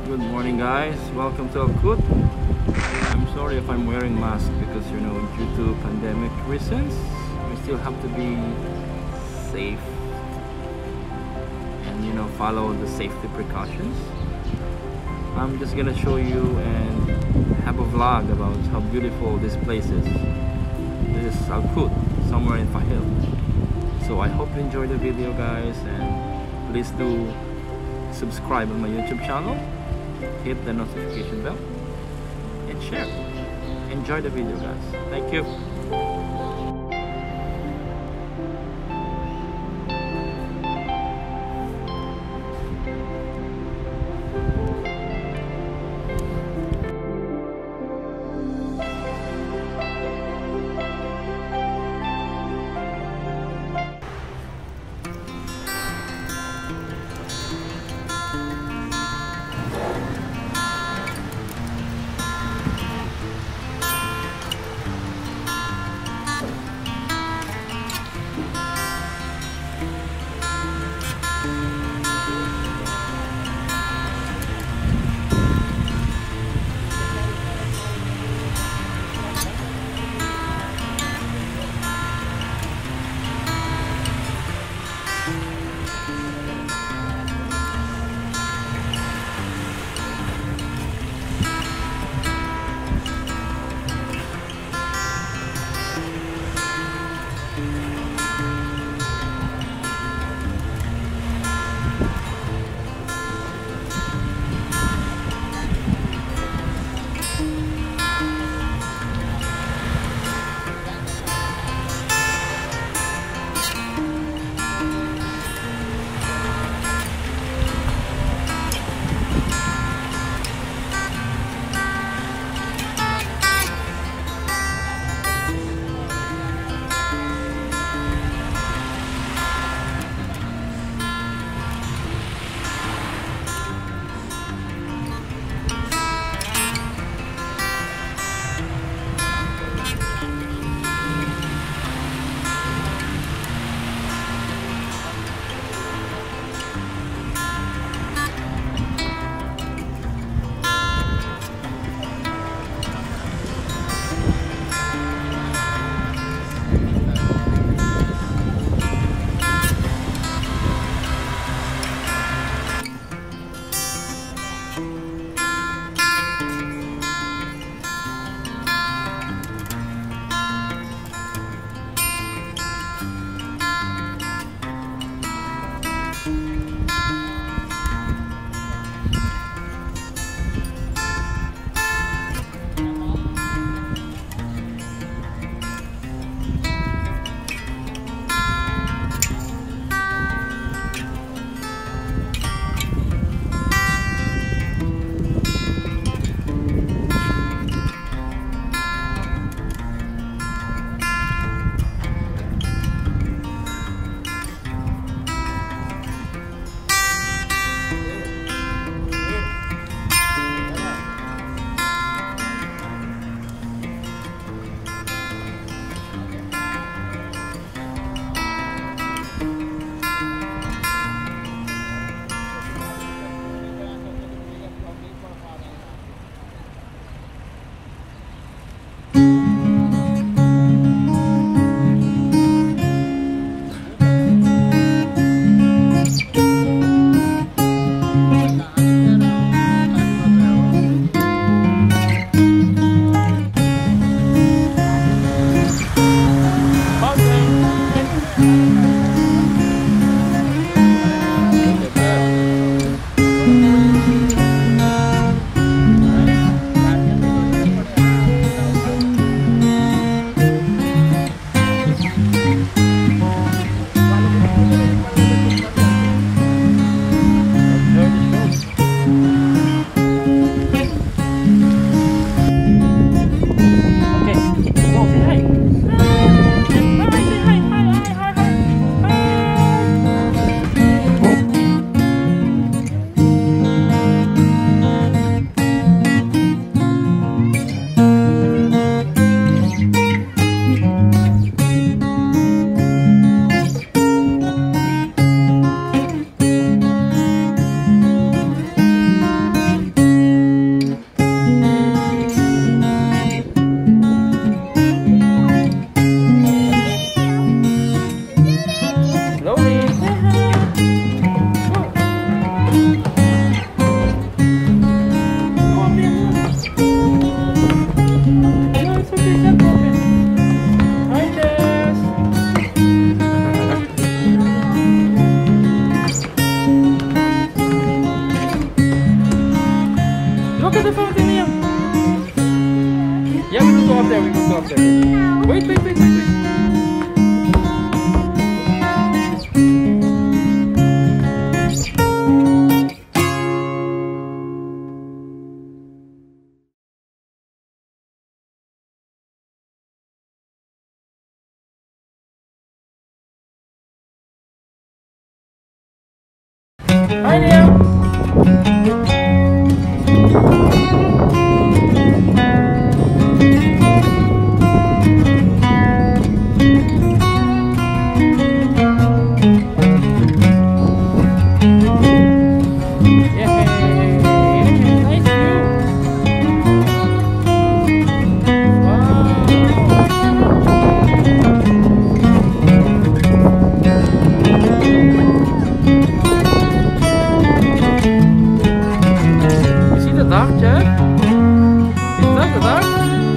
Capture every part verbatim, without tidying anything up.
Good morning guys, welcome to ALKHOUT. I'm sorry if I'm wearing mask because you know due to pandemic reasons we still have to be safe and you know follow the safety precautions. I'm just gonna show you and have a vlog about how beautiful this place is. This is ALKHOUT, somewhere in Fahil. So I hope you enjoy the video guys, and please do subscribe on my YouTube channel, hit the notification bell and share. Enjoy the video guys. Thank you. the fountain, Liam. Yeah, we will go up there. We will go up there. Wait, wait, wait, wait, wait. Hi, Liam. Dark, Jack? Is that the dark?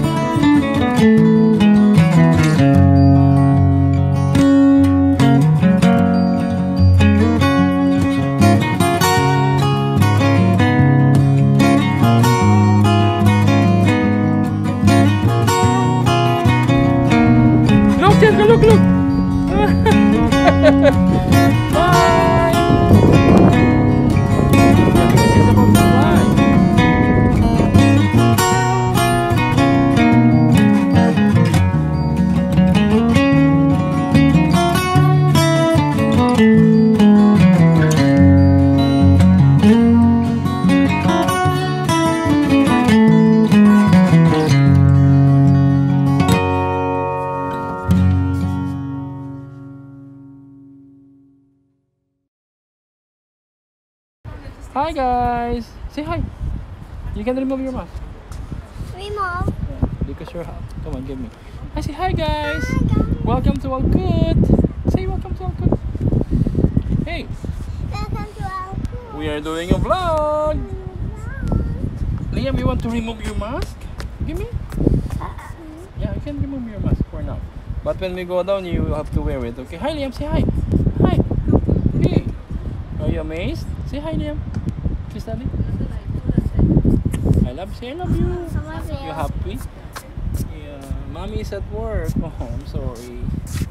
Look, Jack, look, look! Bye! This is about to fly. Hi guys! Say hi! You can remove your mask. Remove. Yeah, because you're hot. Come on, give me. I say hi guys! Hi, guys. Welcome to ALKHOUT! Say welcome to ALKHOUT! Hey! Welcome to our pool. We are doing a vlog! Liam, you want to remove your mask? Give me? Yeah, you can remove your mask for now. But when we go down, you will have to wear it, okay? Hi Liam, say hi! Hi! Hey! Are you amazed? Say hi Liam! Kiss daddy. I love, say I love you. I love you. You happy? Yeah, mommy is at work. Oh, I'm sorry.